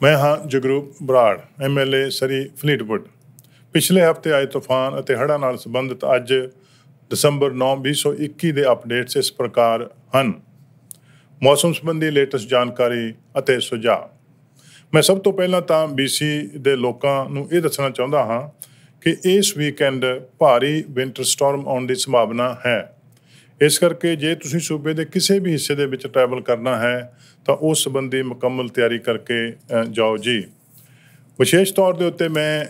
मैं हाँ जगरूप बराड़ MLA सरी फरीदपुर। पिछले हफ्ते आए तूफान ਅਤੇ ਹੜ੍ਹਾਂ ਨਾਲ ਸੰਬੰਧਿਤ ਅੱਜ ਦਸੰਬਰ 9 2021 ਦੇ ਅਪਡੇਟਸ ਇਸ ਪ੍ਰਕਾਰ ਹਨ। ਮੌਸਮ ਸੰਬੰਧੀ ਲੇਟੈਸਟ ਜਾਣਕਾਰੀ ਅਤੇ ਸੁਝਾਅ। ਮੈਂ ਸਭ ਤੋਂ ਪਹਿਲਾਂ ਤਾਂ BC ਦੇ ਲੋਕਾਂ ਨੂੰ ਇਹ ਦੱਸਣਾ ਚਾਹੁੰਦਾ ਹਾਂ ਕਿ ਇਸ ਵੀਕਐਂਡ ਭਾਰੀ ਵਿੰਟਰ ਸਟਾਰਮ ਆਉਣ ਦੀ ਸੰਭਾਵਨਾ ਹੈ। ਇਸ ਕਰਕੇ ਜੇ ਤੁਸੀਂ ਸੂਬੇ ਦੇ ਕਿਸੇ ਵੀ ਹਿੱਸੇ ਦੇ ਵਿੱਚ ਟਰੈਵਲ ਕਰਨਾ ਹੈ ਤਾਂ ਉਸ ਸੰਬੰਧੀ ਮੁਕੰਮਲ ਤਿਆਰੀ ਕਰਕੇ ਜਾਓ ਜੀ। ਵਿਸ਼ੇਸ਼ ਤੌਰ ਦੇ ਉੱਤੇ ਮੈਂ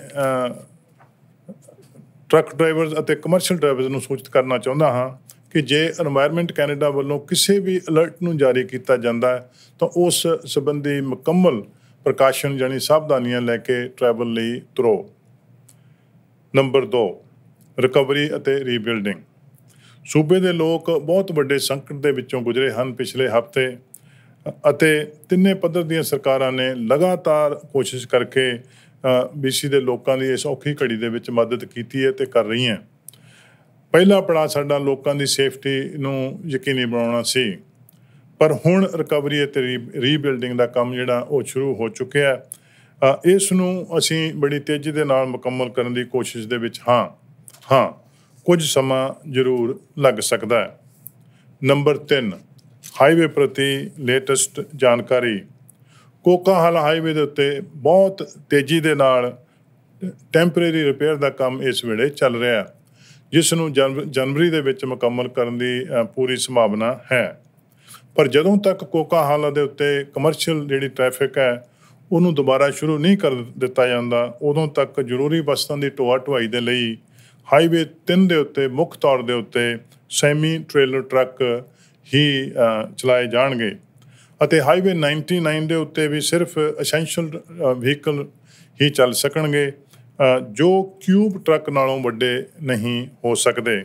ਟਰੱਕ ਡਰਾਈਵਰਸ ਅਤੇ ਕਮਰਸ਼ੀਅਲ ਡਰਾਈਵਰਸ ਨੂੰ ਸੂਚਿਤ ਕਰਨਾ ਚਾਹੁੰਦਾ ਹਾਂ ਕਿ ਜੇ এনवायरमेंट ਕੈਨੇਡਾ ਵੱਲੋਂ ਕਿਸੇ ਵੀ ਅਲਰਟ ਨੂੰ ਜਾਰੀ ਕੀਤਾ ਜਾਂਦਾ ਹੈ ਤਾਂ ਉਸ ਸੰਬੰਧੀ ਮੁਕੰਮਲ ਪ੍ਰੀਕਾਸ਼ਨ ਯਾਨੀ ਸਾਵਧਾਨੀਆਂ ਲੈ ਕੇ ਟਰੈਵਲ ਲਈ ਤੁਰੋ। ਨੰਬਰ 2, ਰਿਕਵਰੀ ਅਤੇ ਰੀਬਿਲਡਿੰਗ। ਸੂਬੇ ਦੇ ਲੋਕ ਬਹੁਤ ਵੱਡੇ ਸੰਕਟ ਦੇ ਵਿੱਚੋਂ ਗੁਜ਼ਰੇ ਹਨ ਪਿਛਲੇ ਹਫ਼ਤੇ ਅਤੇ ਤਿੰਨੇ ਪੱਧਰ ਦੀਆਂ ਸਰਕਾਰਾਂ ਨੇ ਲਗਾਤਾਰ ਕੋਸ਼ਿਸ਼ ਕਰਕੇ BC ਦੇ ਲੋਕਾਂ ਦੀ ਇਸ ਔਖੀ ਘੜੀ ਦੇ ਵਿੱਚ ਮਦਦ ਕੀਤੀ ਹੈ ਅਤੇ ਕਰ ਰਹੀਆਂ। ਪਹਿਲਾ ਪੜਾਅ ਸਾਡਾ ਲੋਕਾਂ ਦੀ ਸੇਫਟੀ ਨੂੰ ਯਕੀਨੀ ਬਣਾਉਣਾ ਸੀ, ਪਰ ਹੁਣ ਰਿਕਵਰੀ ਅਤੇ ਰੀਬਿਲਡਿੰਗ ਦਾ ਕੰਮ ਜਿਹੜਾ ਉਹ ਸ਼ੁਰੂ ਹੋ ਚੁੱਕਿਆ। ਇਸ ਨੂੰ ਅਸੀਂ ਬੜੀ ਤੇਜ਼ੀ ਦੇ ਨਾਲ ਮੁਕੰਮਲ ਕਰਨ ਦੀ ਕੋਸ਼ਿਸ਼ ਦੇ ਵਿੱਚ ਹਾਂ ਕੁਝ ਸਮਾਂ ਜ਼ਰੂਰ ਲੱਗ ਸਕਦਾ ਹੈ। ਨੰਬਰ 3, ਹਾਈਵੇ ਪ੍ਰਤੀ ਲੇਟੈਸਟ ਜਾਣਕਾਰੀ। ਕੋਕਾਹਾਲਾ ਹਾਈਵੇ ਦੇ ਉੱਤੇ ਬਹੁਤ ਤੇਜ਼ੀ ਦੇ ਨਾਲ ਟੈਂਪਰੇਰੀ ਰਿਪੇਅਰ ਦਾ ਕੰਮ ਇਸ ਵੇਲੇ ਚੱਲ ਰਿਹਾ, ਜਿਸ ਨੂੰ ਜਨਵਰੀ ਦੇ ਵਿੱਚ ਮੁਕੰਮਲ ਕਰਨ ਦੀ ਪੂਰੀ ਸੰਭਾਵਨਾ ਹੈ। ਪਰ ਜਦੋਂ ਤੱਕ ਕੋਕਾਹਾਲਾ ਦੇ ਉੱਤੇ ਕਮਰਸ਼ੀਅਲ ਜਿਹੜੀ ਟ੍ਰੈਫਿਕ ਹੈ ਉਹਨੂੰ ਦੁਬਾਰਾ ਸ਼ੁਰੂ ਨਹੀਂ ਕਰ ਦਿੱਤਾ ਜਾਂਦਾ, ਉਦੋਂ ਤੱਕ ਜ਼ਰੂਰੀ ਵਸਤਾਂ ਦੀ ਢੋਆ ਢੁਆਈ ਦੇ ਲਈ ਹਾਈਵੇ 3 ਦੇ ਉੱਤੇ ਮੁੱਖ ਤੌਰ ਦੇ ਉੱਤੇ ਸੈਮੀ ਟ੍ਰੇਲਰ ਟਰੱਕ ਹੀ ਚਲਾਏ ਜਾਣਗੇ ਅਤੇ ਹਾਈਵੇ 99 ਦੇ ਉੱਤੇ ਵੀ ਸਿਰਫ ਅਸੈਂਸ਼ੀਅਲ ਵਹੀਕਲ ਹੀ ਚੱਲ ਸਕਣਗੇ ਜੋ ਕਿਊਬ ਟਰੱਕ ਨਾਲੋਂ ਵੱਡੇ ਨਹੀਂ ਹੋ ਸਕਦੇ।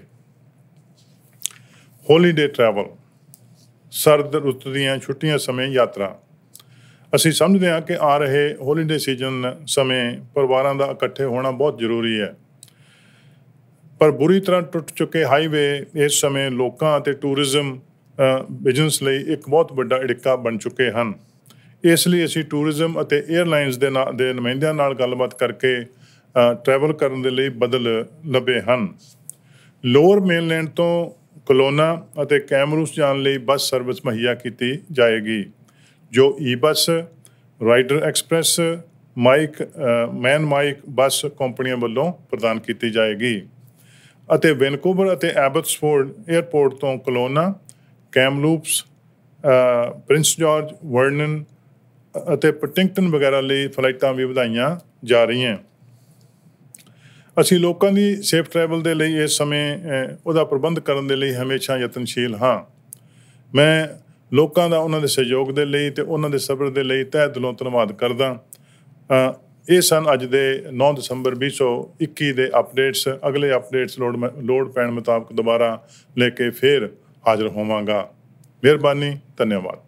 Holiday travel. ਸਰਦ ਰੁੱਤ ਦੀਆਂ ਛੁੱਟੀਆਂ ਸਮੇਂ ਯਾਤਰਾ। ਅਸੀਂ ਸਮਝਦੇ ਹਾਂ ਕਿ ਆ ਰਹੇ ਹੋਲੀਡੇ ਸੀਜ਼ਨ ਸਮੇਂ ਪਰਿਵਾਰਾਂ ਦਾ ਇਕੱਠੇ ਹੋਣਾ ਬਹੁਤ ਜ਼ਰੂਰੀ ਹੈ, ਪਰ ਬੁਰੀ ਤਰ੍ਹਾਂ ਟੁੱਟ ਚੁੱਕੇ ਹਾਈਵੇ ਇਸ ਸਮੇਂ ਲੋਕਾਂ ਅਤੇ ਟੂਰਿਜ਼ਮ ਬਿਜ਼ਨਸ ਲਈ ਇੱਕ ਬਹੁਤ ਵੱਡਾ ਅੜਿੱਕਾ ਬਣ ਚੁੱਕੇ ਹਨ। ਇਸ ਲਈ ਅਸੀਂ ਟੂਰਿਜ਼ਮ ਅਤੇ ਏਅਰਲਾਈਨਸ ਦੇ ਨੁਮਾਇੰਦਿਆਂ ਨਾਲ ਗੱਲਬਾਤ ਕਰਕੇ ਟਰੈਵਲ ਕਰਨ ਦੇ ਲਈ ਬਦਲ ਲੱਭੇ ਹਨ। ਲੋਅਰ ਮੇਨਲੈਂਡ ਤੋਂ ਕਲੋਨਾ ਅਤੇ ਕੈਮਰੂਸ ਜਾਣ ਲਈ ਬੱਸ ਸਰਵਿਸ ਮੁਹੱਈਆ ਕੀਤੀ ਜਾਏਗੀ, ਜੋ bus, rider express, Mike bus ਕੰਪਨੀਆਂ ਵੱਲੋਂ ਪ੍ਰਦਾਨ ਕੀਤੀ ਜਾਏਗੀ ਅਤੇ ਵੈਨਕੂਵਰ ਅਤੇ ਐਬਟਸਫੋਰਡ ਏਅਰਪੋਰਟ ਤੋਂ Kelowna, Kamloops, Prince George, Vernon ਅਤੇ ਪਟਿੰਗਟਨ ਵਗੈਰਾ ਲਈ ਫਲਾਈਟਾਂ ਵੀ ਵਧਾਈਆਂ ਜਾ ਰਹੀਆਂ। ਅਸੀਂ ਲੋਕਾਂ ਦੀ ਸੇਫ ਟਰੈਵਲ ਦੇ ਲਈ ਇਸ ਸਮੇਂ ਉਹਦਾ ਪ੍ਰਬੰਧ ਕਰਨ ਦੇ ਲਈ ਹਮੇਸ਼ਾ ਯਤਨਸ਼ੀਲ ਹਾਂ। ਮੈਂ ਲੋਕਾਂ ਦਾ ਉਹਨਾਂ ਦੇ ਸਹਿਯੋਗ ਦੇ ਲਈ ਅਤੇ ਉਹਨਾਂ ਦੇ ਸਬਰ ਦੇ ਲਈ ਤਹਿ ਦਿਲੋਂ ਧੰਨਵਾਦ ਕਰਦਾ। ਇਹ ਸਨ ਅੱਜ ਦੇ 9 ਦਸੰਬਰ 2021 ਦੇ ਅਪਡੇਟਸ। ਅਗਲੇ ਅਪਡੇਟਸ ਲੋੜ ਪੈਣ ਮੁਤਾਬਕ ਦੁਬਾਰਾ ਲੈ ਕੇ ਫਿਰ ਹਾਜ਼ਰ ਹੋਵਾਂਗਾ। ਮਿਹਰਬਾਨੀ, ਧੰਨਵਾਦ।